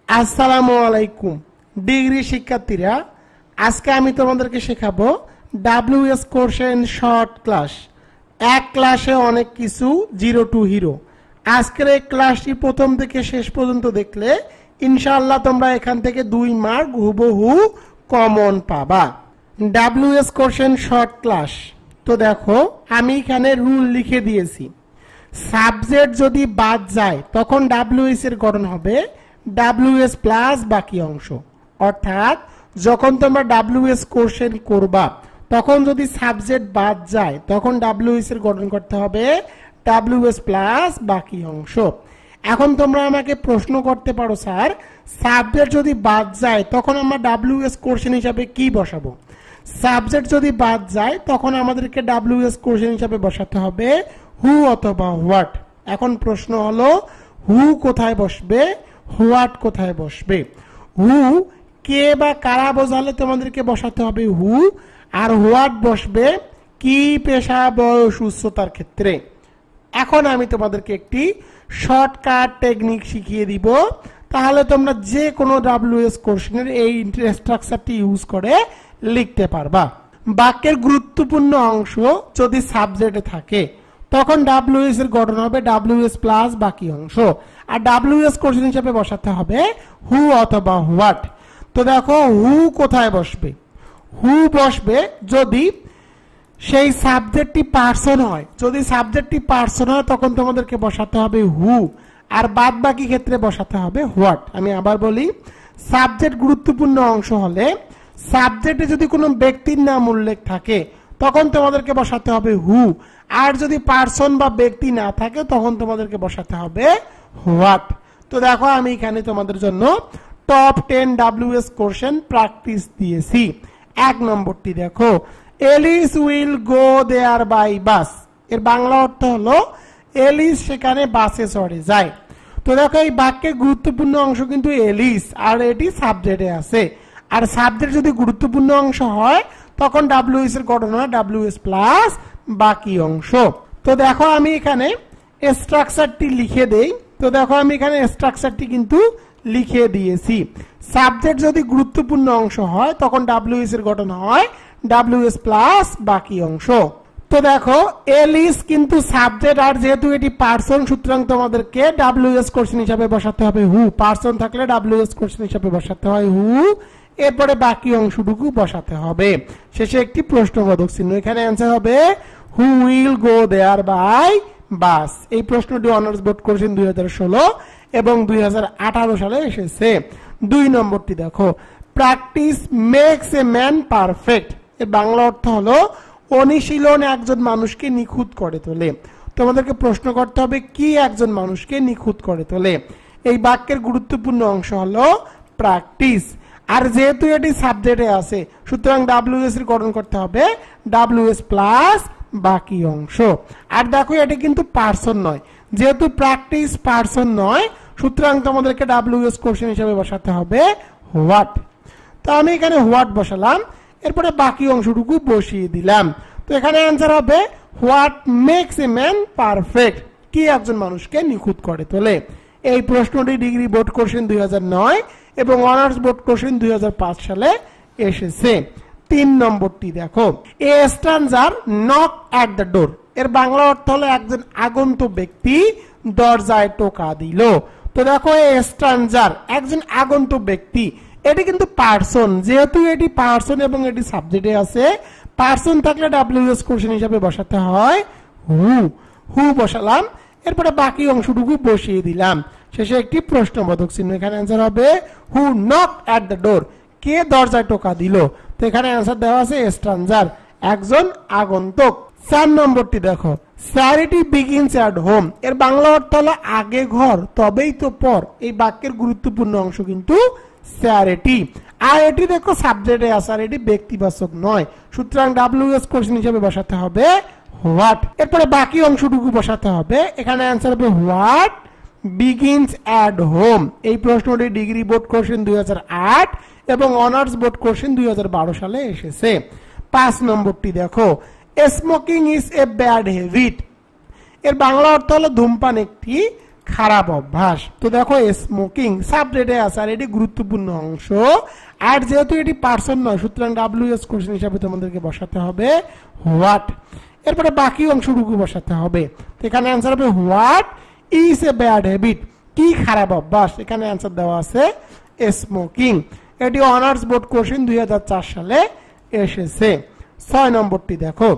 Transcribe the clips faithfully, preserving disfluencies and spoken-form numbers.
আসসালামু আলাইকুম ডিগ্রি শিক্ষার্থীরা, আজকে আমি তোমাদেরকে শেখাবো ডাব্লিউএস কোশ্চেন শর্ট ক্লাস। এক ক্লাসে অনেক কিছু, জিরো টু হিরো। আজকের এই ক্লাসটি প্রথম থেকে শেষ পর্যন্ত দেখলে ইনশাআল্লাহ তোমরা এখান থেকে দুই মার্ক হুবহু কমন পাবা। WH question short class. তো দেখো, আমি এখানে রুল লিখে দিয়েছি। সাবজেক্ট যদি বাদ যায় তখন ডাব্লিউএস এর গঠন হবে ডাব্লিউএস প্লাস বাকি অংশ। অর্থাৎ যখন তোমরা ডাব্লিউএস কোশ্চেন করবা তখন যদি সাবজেক্ট বাদ যায় তখন ডাব্লিউএস এর গঠন করতে হবে ডাব্লিউএস প্লাস বাকি অংশ। এখন তোমরা আমাকে প্রশ্ন করতে পারো, স্যার সাবজেক্ট যদি বাদ যায় তখন আমরা ডাব্লিউএস কোশ্চেন হিসাবে কি বসাবো? সাবজেক্ট যদি বাদ যায় তখন আমাদেরকে ডাব্লিউএস কোশ্চেন হিসাবে বসাতে হবে হু অথবা হোয়াট। এখন প্রশ্ন হলো, হু কোথায় বসবে, হোয়াট কোথায় বসবে? হু কে বা কারা বোঝালে তোমাদেরকে বসাতে হবে হু, আর হোয়াট বসবে কি, পেশা, বয়স, উচ্চতার ক্ষেত্রে। এখন আমি তোমাদেরকে একটি শর্টকাট টেকনিক শিখিয়ে দিব, তাহলে তোমরা যে কোনো ডাব্লিউএস কোশ্চেনের এই স্ট্রাকচারটি ইউজ করে লিখতে পারবা। বাক্যের গুরুত্বপূর্ণ অংশ যদি সাবজেক্টে থাকে তখন ডাব্লিউএস এর গঠন হবে ডাব্লিউএস প্লাস বাকি অংশ, আর ডাব্লিউএস কোশ্চেন হিসেবে বসাতে হবে হু অথবা হোয়াট। তো দেখো, হু কোথায় বসবে? হু বসবে যদি সেই সাবজেক্টটি পার্সন হয়। যদি সাবজেক্টটি পার্সন হয় তখন তোমাদেরকে বসাতে হবে হু, আর বাদ বাকি ক্ষেত্রে বসাতে হবে হোয়াট। আমি আবার বলি, সাবজেক্ট গুরুত্বপূর্ণ অংশ হলে সাবজেক্টে যদি কোনো ব্যক্তির নাম উল্লেখ থাকে তখন তোমাদেরকে বসাতে হবে হু, আর যদি পার্সন বা ব্যক্তি না থাকে তখন তোমাদেরকে বসাতে হবে হোয়াট। তো দেখো, আমি এখানে তোমাদের জন্য top ten WH question practice দিয়েছি। এক নম্বরটি দেখো, Alice will go there by bus. এর বাংলা অর্থ হলো এলিস সেখানে বাসে চড়ে যায়। তো দেখো, এই বাক্যের গুরুত্বপূর্ণ অংশ কিন্তু এলিস, আর এটি সাবজেক্টে আছে। আর সাবজেক্ট যদি গুরুত্বপূর্ণ অংশ হয় তখন ডাব্লিউএস এর গঠন হয় ডাব্লিউএস প্লাস বাকি অংশ। তো দেখো, আমি এখানে স্ট্রাকচারটি লিখে দেই। তো দেখো, আমি এখানে স্ট্রাকচারটি কিন্তু লিখে দিয়েছি। সাবজেক্ট যদি গুরুত্বপূর্ণ অংশ হয় তখন ডাব্লিউএস এর গঠন হয় ডাব্লিউএস প্লাস বাকি অংশ। তো দেখো, এলিস কিন্তু সাবজেক্ট, আর যেহেতু এটি পার্সন সুতরাং তোমাদেরকে ডাব্লিউএস কোশ্চেন হিসাবে বসাতে হবে হু। পার্সন থাকলে ডাব্লিউএস কোশ্চেন হিসাবে বসাতে হয় হু, এরপরে বাকি অংশটুকু বসাতে হবে। শেষে একটি প্রশ্নবোধক চিহ্ন। এখানে অ্যান্সার হবে who will go there by বাস। এই প্রশ্নটি অনার্স বোর্ড কোশ্চেন দুই হাজার ষোলো এবং দুই হাজার আঠারো সালে এসেছে। দুই নম্বরটি দেখো, practice makes a man perfect. এর বাংলা অর্থ হলো অনুশীলন একজন মানুষকে নিখুঁত করে তোলে। তোমাদেরকে প্রশ্ন করতে হবে কি একজন মানুষকে নিখুঁত করে তোলে। এই বাক্যের গুরুত্বপূর্ণ অংশ হলো প্র্যাকটিস, আর যেহেতু এটি সাবজেক্টে আছে সুতরাং ডাব্লিউএস এর গঠন করতে হবে ডাব্লিউএস প্লাস বাকি অংশ। আর দেখো, এটি কিন্তু পার্সন নয়, যেহেতু প্র্যাকটিস পার্সন নয় সুতরাং তোমাদেরকে ডাব্লিউএস কোশ্চেন হিসেবে বসাতে হবে হোয়াট। তো আমি এখানে হোয়াট বসালাম, এরপরে বাকি অংশটুকু বসিয়ে দিলাম। তো এখানে অ্যান্সার হবে what makes a man perfect. কি একজন মানুষকে নিখুঁত করে তোলে। এই প্রশ্নটি ডিগ্রি বোর্ড কোশ্চেন দুই হাজার নয় এবং অনার্স বোর্ড কোশ্চেন দুই হাজার পাঁচ সালে এসেছে। তিন নম্বরটি দেখো, a stranger knock at the door. এর বাংলা অর্থ হলো একজন আগন্তুক ব্যক্তি দরজায় টোকা দিল। তো দেখো, এ স্ট্রেঞ্জার একজন আগন্তুক ব্যক্তি, এটি কিন্তু পার্সন। যেহেতু এটি পার্সন এবং এটি সাবজেক্টে আছে, পার্সন থাকলে ডাব্লিউএস কোশ্চেন হিসাবে বসাতে হয় হু। হু বসালাম, এরপরে বাকি অংশটুকু বসিয়ে দিলাম। শেষে একটি প্রশ্নবোধক চিহ্ন। এখানে অ্যান্সার হবে who knock at the door. কে দরজায় টোকা দিল? তো এখানে অ্যান্সার দেওয়া আছে স্ট্রেঞ্জার, একজন আগন্তুক। চার নম্বরটি দেখো, চ্যারিটি বিগিনস অ্যাট হোম। এর বাংলা অর্থ হলো আগে ঘর তবেই তো পর। এই বাক্যের গুরুত্বপূর্ণ অংশ কিন্তু চ্যারিটি, আর এটি দেখো সাবজেক্টে আছে, আর এটি ব্যক্তিবাচক নয় সুতরাং ডাব্লিউএস কোশ্চেন হিসেবে বসাতে হবে হোয়াট। এরপরে বাকি অংশটুকু বসাতে হবে। এখানে অ্যান্সার হবে হোয়াট বিগিনস অ্যাট হোম। এই প্রশ্নটি ডিগ্রি বোর্ড কোশ্চেন দুই হাজার আট এবং অনার্স বোর্ড কোশ্চেন দুই হাজার বারো সালে এসেছে। পাঁচ নম্বরটি দেখো, smoking is a bad habit. এর বাংলা অর্থ হলো ধূমপান একটি খারাপ অভ্যাস? তো দেখো স্মোকিং সাবজেক্টে আছে আর এটি গুরুত্বপূর্ণ অংশ, আর যেহেতু এটি পার্সন নয় সুতরাং ডাব্লিউএস কোশ্চেন হিসাবে তোমাদেরকে বসাতে হবে হোয়াট। এরপরে বাকি অংশটুকু বসাতে হবে। তো এখানে অ্যান্সার হবে what is a bad habit, কি খারাপ অভ্যাস? এখানে অ্যান্সার দেওয়া আছে স্মোকিং। এটি অনার্স বোর্ড কোশ্চেন দুই হাজার চার সালে এসেছে। ছয় নম্বরটি দেখো,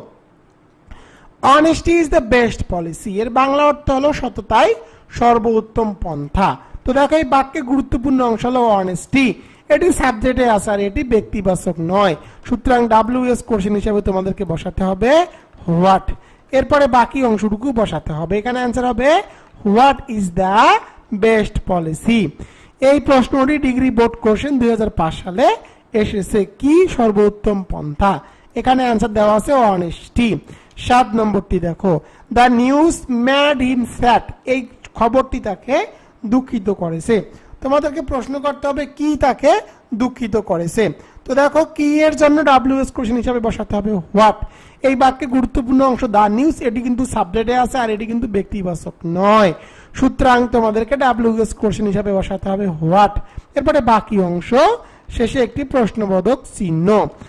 honesty is the best policy, এর বাংলা অর্থ হলো সততাই সর্বোত্তম পন্থা। তো দেখো এই বাক্যে গুরুত্বপূর্ণ অংশ হলো অনেস্টি, এটি সাবজেক্টে আছে আর এটি ব্যক্তিবাচক নয়, সুতরাং ডাব্লিউএস কোশ্চেন হিসেবে তোমাদেরকে বসাতে হবে হোয়াট। এরপরে বাকি অংশটুকু বসাতে হবে। এখানে অ্যান্সার হবে what is the best policy. এই প্রশ্নটি ডিগ্রি বোর্ড কোশ্চেন দুই হাজার পাঁচ সালে এসেছে, কি সর্বোত্তম পন্থা? এখানে অ্যান্সার দেওয়া আছে অনেস্টি। সাত নম্বরটি দেখো, the news mad him fat, এই খবরটি তাকে দুঃখিত করেছে। তোমাদেরকে প্রশ্ন করতে হবে কি তাকে দুঃখিত করেছে। তো দেখো কি এর জন্য ডাব্লিউএস কোশ্চেন হিসাবে বসাতে হবে হোয়াট। এই বাক্যে গুরুত্বপূর্ণ অংশ দ্য নিউজ, এটি কিন্তু সাবজেক্টে আছে আর এটি কিন্তু ব্যক্তিবাচক নয়, সুতরাং তোমাদেরকে ডাব্লিউএস কোশ্চেন হিসাবে বসাতে হবে হোয়াট। এরপরে বাকি অংশ, শেষে একটি প্রশ্নবোধক চিহ্ন।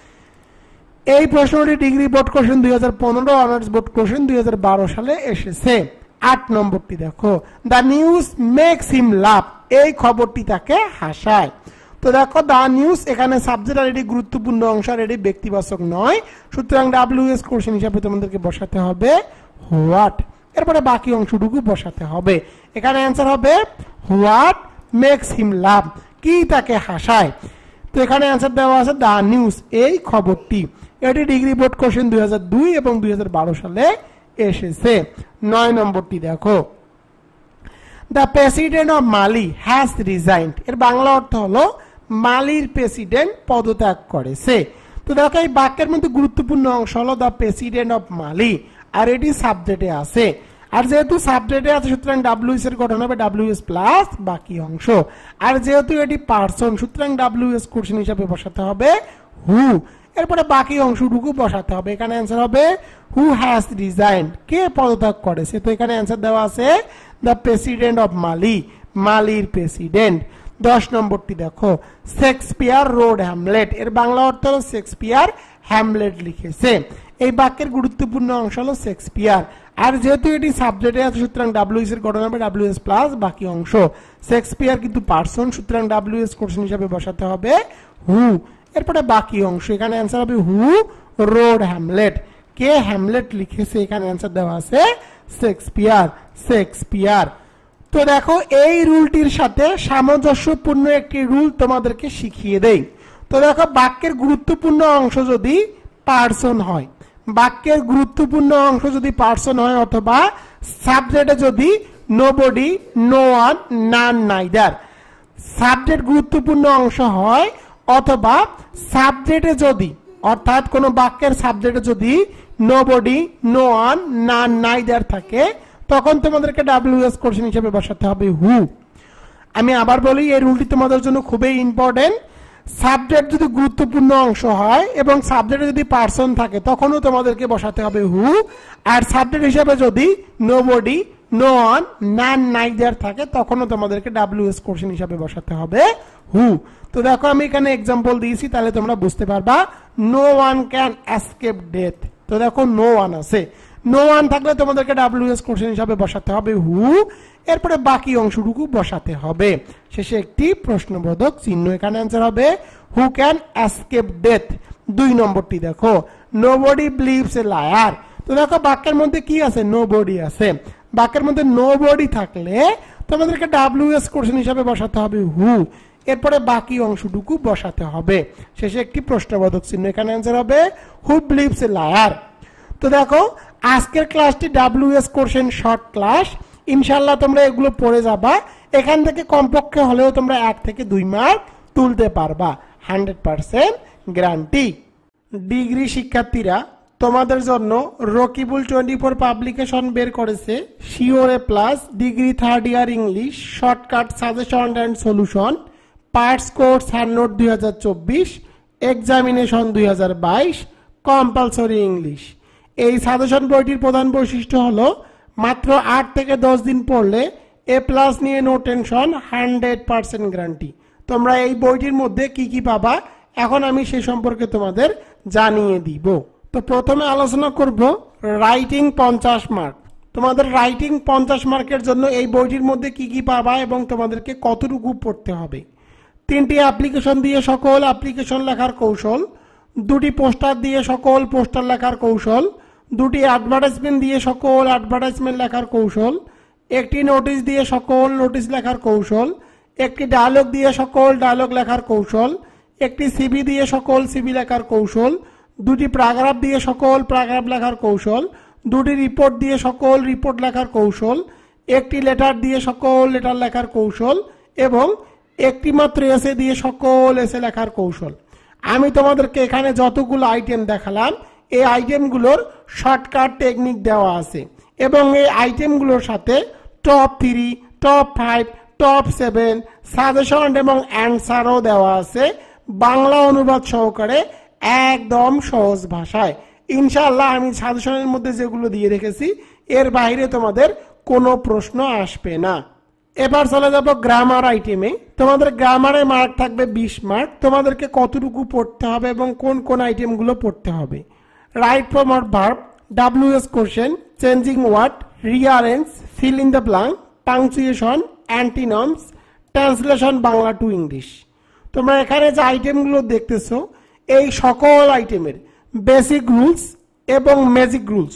এই প্রশ্নটি ডিগ্রি বোর্ড কোশ্চেন দুই হাজার পনেরো, অনার্স বোর্ড কোশ্চেন দুই হাজার বারো সালে এসেছে। আট নম্বরটি দেখো, the news makes him laugh, এই খবরটি তাকে হাসায়। তো দেখো দ্য নিউজ এখানে সাবজেক্ট আর এটি গুরুত্বপূর্ণ অংশ আর এটি ব্যক্তিবাচক নয়, সুতরাং ডাব্লিউএস কোশ্চেন হিসাবে তোমাদেরকে বসাতে হবে হোয়াট। এরপরে বাকি অংশটুকু বসাতে হবে। এখানে অ্যান্সার হবে হোয়াট মেক্স হিম লাভ, কি তাকে হাসায়। তো এখানে অ্যান্সার দেওয়া আছে দ্য নিউজ, এই খবরটি। এটি ডিগ্রি বোর্ড কোশ্চেন দুই হাজার দুই এবং দুই হাজার বারো সালে এসেছে। নয় নম্বরটি দেখো, the president of Mali has resigned, এর বাংলা অর্থ হলো মালির প্রেসিডেন্ট পদত্যাগ করেছে। তো দেখো এই বাক্যের মধ্যে গুরুত্বপূর্ণ অংশ হলো দ্য প্রেসিডেন্ট অফ মালি, আর এটি সাবজেক্টে আছে, আর যেহেতু সাবজেক্টে আছে সুতরাং ডাব্লিউএস এর গঠন হবে ডাব্লিউএস প্লাস বাকি অংশ, আর যেহেতু এটি পার্সন সুতরাং ডাব্লিউএস কোশ্চেন হিসাবে বসাতে হবে হু। এরপরে বাকি অংশটুকু বসাতে হবে। এখানে অ্যান্সার হবে হু হ্যাজ রিজাইন্ড, কে পদত্যাগ করেছে। তো এখানে অ্যান্সার দেওয়া আছে দ্য প্রেসিডেন্ট অফ মালি, মালির প্রেসিডেন্ট। দশ নম্বরটি দেখো, শেক্সপিয়ার রোড হ্যামলেট, এর বাংলা অর্থ হলো শেক্সপিয়ার হ্যামলেট লিখেছে। এই বাক্যের গুরুত্বপূর্ণ অংশ হলো শেক্সপিয়ার, আর যেহেতু এটি সাবজেক্টে আছে সুতরাং ডাব্লিউএস এর গঠন হবে ডাব্লিউএস প্লাস বাকি অংশ। শেক্সপিয়ার কিন্তু পার্সন সুতরাং ডাব্লিউএস কোশ্চেন হিসাবে বসাতে হবে হু। এরপরে বাকি অংশ, এখানে অ্যান্সার হবে হু রোড হ্যামলেট, কে হ্যামলেট লিখেছে। এখানে অ্যান্সার দেওয়া আছে শেক্সপিয়ার, শেক্সপিয়ার। তো দেখো এই রুলটির সাথে সামঞ্জস্যপূর্ণ একটি রুল তোমাদেরকে শিখিয়ে দেই। তো দেখো বাক্যের গুরুত্বপূর্ণ অংশ যদি পার্সন হয়, বাক্যের গুরুত্বপূর্ণ অংশ যদি পার্সন হয় অথবা সাবজেক্টে যদি nobody, no one, none, neither, subject গুরুত্বপূর্ণ অংশ হয় অথবা সাবজেক্টে যদি অর্থাৎ কোন বাক্যের সাবজেক্টে যদি nobody, no one, none, neither থাকে তখন তোমাদেরকে ডাব্লিউএস কোশ্চেন হিসেবে বসাতে হবে হু। আমি আবার বলি এই রুলটি তোমাদের জন্য খুবই ইম্পর্টেন্ট। সাবজেক্ট যদি গুরুত্বপূর্ণ অংশ হয় এবং সাবজেক্টে যদি পার্সন থাকে তখনও তোমাদেরকে বসাতে হবে হু, আর সাবজেক্ট হিসেবে যদি nobody, no one, none, neither থাকে তখনও তোমাদেরকে ডাব্লিউএস কোশ্চেন হিসেবে বসাতে হবে হু। তো দেখো আমি এখানে এক্সাম্পল দিয়েছি তাহলে তোমরা বুঝতে পারবা। No one can escape death, তো দেখো নো ওয়ান আছে, নো ওয়ান থাকলে তোমাদেরকে ডাব্লিউএস কোশ্চেন হিসাবে বসাতে হবে হু। এরপরে বাকি অংশটুকু বসাতে হবে, শেষে একটি প্রশ্নবোধক চিহ্ন। এখানে অ্যান্সার হবে হু ক্যান এসকেপ ডেথ। দুই নম্বরটি দেখো, নোবডি বিলিভস এ লায়ার। তো দেখো বাক্যের মধ্যে কি আছে, নোবডি আছে। বাক্যের মধ্যে নোবডি থাকলে তোমাদেরকে ডাব্লিউএস কোশ্চেন হিসাবে বসাতে হবে হু। এরপরে বাকি অংশটুকু বসাতে হবে, শেষে একটি প্রশ্নবোধক চিহ্ন। এখানে অ্যান্সার হবে হু বিলিভস এ লায়ার। তো দেখো আজকের ক্লাসটি ডাব্লিউএস কোশ্চেন শর্ট ক্লাস, ইনশাল্লাহ তোমরা এগুলো পড়ে যাবা। এখান থেকে কমপক্ষে হলেও তোমরা এক থেকে দুই মার্ক তুলতে পারবা, হান্ড্রেড পার্সেন্ট গ্যারান্টি। ডিগ্রি শিক্ষার্থীরা তোমাদের জন্য রকিবুল টোয়েন্টি ফোর পাবলিকেশন বের করেছে sure A plus degree third year English shortcut suggestion and solution parts course hand note দুই হাজার চব্বিশ এক্সামিনেশন দুই হাজার বাইশ কম্পালসরি ইংলিশ। এই সাজেশন বইটির প্রধান বৈশিষ্ট্য হলো মাত্র আট থেকে দশ দিন পড়লে এ প্লাস নিয়ে no tension, hundred percent guarantee. তোমরা এই বইটির মধ্যে কি কি পাবা এখন আমি সে সম্পর্কে তোমাদের জানিয়ে দিব। তো প্রথমে আলোচনা করব রাইটিং পঞ্চাশ মার্ক। তোমাদের রাইটিং পঞ্চাশ মার্কের জন্য এই বইটির মধ্যে কি কি পাবা এবং তোমাদেরকে কতটুকু পড়তে হবে। তিনটি অ্যাপ্লিকেশন দিয়ে সকল অ্যাপ্লিকেশন লেখার কৌশল, দুটি পোস্টার দিয়ে সকল পোস্টার লেখার কৌশল, দুটি অ্যাডভার্টাইজমেন্ট দিয়ে সকল অ্যাডভার্টাইজমেন্ট লেখার কৌশল, একটি নোটিশ দিয়ে সকল নোটিশ লেখার কৌশল, একটি ডায়লগ দিয়ে সকল ডায়লগ লেখার কৌশল, একটি সিভি দিয়ে সকল সিভি লেখার কৌশল, দুটি প্যারাগ্রাফ দিয়ে সকল প্যারাগ্রাফ লেখার কৌশল, দুটি রিপোর্ট দিয়ে সকল রিপোর্ট লেখার কৌশল, একটি লেটার দিয়ে সকল লেটার লেখার কৌশল এবং একটি মাত্র এসে দিয়ে সকল এসে লেখার কৌশল। আমি তোমাদেরকে এখানে যতগুলো আইটেম দেখালাম এই আইটেমগুলোর শর্টকাট টেকনিক দেওয়া আছে এবং এই আইটেমগুলোর সাথে top three, top five, top seven suggestion এবং অ্যান্সারও দেওয়া আছে বাংলা অনুবাদ সহকারে একদম সহজ ভাষায়। ইনশাআল্লাহ আমি সাজেশনের মধ্যে যেগুলো দিয়ে রেখেছি এর বাইরে তোমাদের কোনো প্রশ্ন আসবে না। এবার চলে যাব গ্রামার আইটেমে। তোমাদের গ্রামারে মার্ক থাকবে বিশ মার্ক। তোমাদেরকে কতটুকু পড়তে হবে এবং কোন কোন আইটেমগুলো পড়তে হবে। Right form or verb, WH question, changing word, rearrange, fill in the blank, punctuation, antonyms, translation Bangla to English. তোমরা এখানে যে আইটেমগুলো দেখতেছো এই সকল আইটেমের বেসিক রুলস এবং magic rules,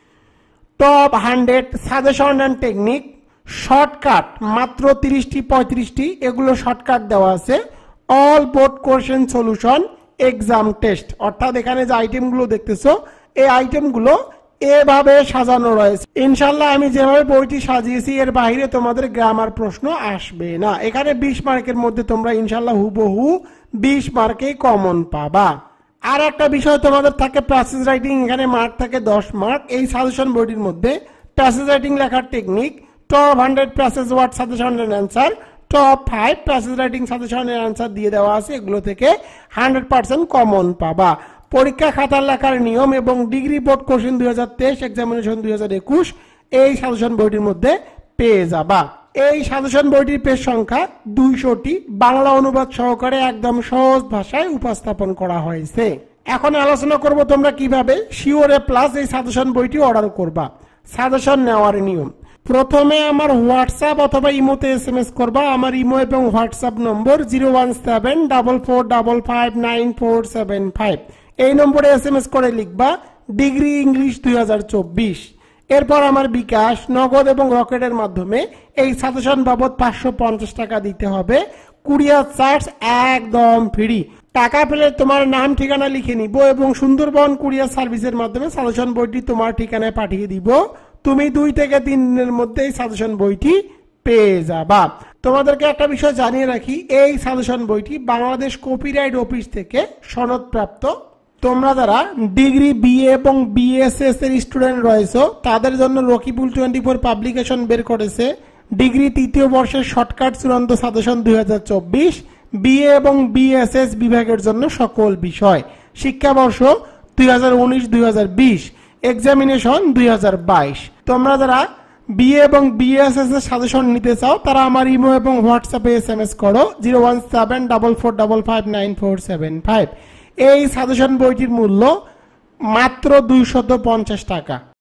top hundred, suggestion and technique, shortcut মাত্র তিরিশটি পঁয়ত্রিশটি এগুলো শর্টকাট দেওয়া আছে, all board question solution, exam test. অর্থাৎ এখানে যে আইটেমগুলো দেখতেছো এই আইটেমগুলো এভাবে সাজানো রয়েছে। ইনশাল্লাহ আমি যেভাবে বইটি সাজিয়েছি এর বাইরে তোমাদের গ্রামার প্রশ্ন আসবে না। এখানে বিশ মার্কের মধ্যে তোমরা ইনশাল্লাহ হুবহু বিশ মার্কেই কমন পাবা। আর একটা বিষয় তোমাদের থাকে প্যাসেজ রাইটিং, এখানে মার্ক থাকে দশ মার্ক। এই সাজেশন বইটির মধ্যে প্যাসেজ রাইটিং লেখার technique, top hundred passage word suggestion and answer, top five passage writing suggestion and answer দিয়ে দেওয়া আছে। এগুলো থেকে হান্ড্রেড পার্সেন্ট কমন পাবা। পরীক্ষা খাতার লেখার নিয়ম এবং ডিগ্রি বোর্ড কোশ্চেন দুই হাজার তেইশ এক্সামিনেশন দুই হাজার একুশ এই সাজেশন বইটির মধ্যে পেয়ে যাবা। এই সাজেশন বইটির পেজ সংখ্যা দুইশোটি, বাংলা অনুবাদ সহকারে একদম সহজ ভাষায় উপস্থাপন করা হয়েছে। এখন আলোচনা করব তোমরা কিভাবে শিওরে প্লাস এই সাজেশন বইটি অর্ডার করবা। সাজেশন নেওয়ার নিয়ম, প্রথমে আমার হোয়াটসঅ্যাপ অথবা ইমোতে এস এম এস করবা। আমার ইমো এবং হোয়াটসঅ্যাপ নম্বর zero one seven double four double five nine four seven five. এই নম্বরে এস এম এস করে লিখবা ডিগ্রি ইংলিশ দুই হাজার চব্বিশ। এরপর আমার বিকাশ, নগদ এবং রকেটের মাধ্যমে এই সাজেশন বাবদ পাঁচশো পঞ্চাশ টাকা দিতে হবে। কুরিয়ার চার্জ একদম ফ্রি। টাকা পেলে তোমার নাম ঠিকানা লিখে নিব এবং সুন্দরবন কুরিয়ার সার্ভিসের মাধ্যমে সাজেশন বইটি তোমার ঠিকানায় পাঠিয়ে দিব। তুমি দুই থেকে তিন দিনের মধ্যে এই সাজেশন বইটি পেয়ে যাবা। তোমাদেরকে একটা বিষয় জানিয়ে রাখি, এই সাজেশন বইটি বাংলাদেশ কপিরাইট অফিস থেকে সনদপ্রাপ্ত। তোমরা যারা ডিগ্রি বিএ এবং বিএসএস এর স্টুডেন্ট রয়েছে তাদের জন্য রকিবুল টোয়েন্টি ফোর পাবলিকেশন বের করেছে ডিগ্রি তৃতীয় বর্ষের শর্টকাট চূড়ান্ত সাজেশন দুই হাজার চব্বিশ, বিএ এবং বিএসএস বিভাগের জন্য সকল বিষয়, শিক্ষাবর্ষ দুই হাজার উনিশ দুই হাজার বিশ, এক্সামিনেশন দুই হাজার বাইশ। তোমরা যারা বিএ এবং বিএসএস এর সাজেশন নিতে চাও তারা আমার ইমো এবং হোয়াটসঅ্যাপে এস এম এস করো zero one seven double four double five nine four seven five. এই সাজেশন বইটির মূল্য মাত্র দুইশত পঞ্চাশ টাকা।